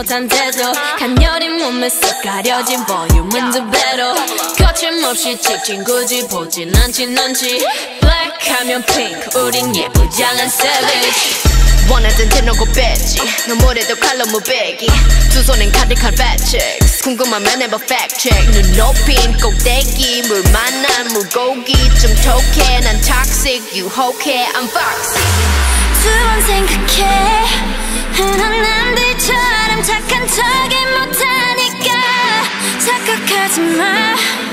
상태도 간열린 몸에 쏙 가려진 볼륨은 두 배로 거침없이 찍힌 굳이 보진 않지 넌지 Black 하면 pink 우린 예쁘장한 savage 원하던 대놓고 뺐지 너무래도 칼로 무배기 두 손엔 가득한 fat chicks 궁금하면 해봐 fact check 눈 높인 꼭대기 물 만난 물고기 좀 톡해 난 toxic 유혹해 I'm foxy 두 번 생각해 흔한 남들처럼 착한 척이 못하니까 착각하지 마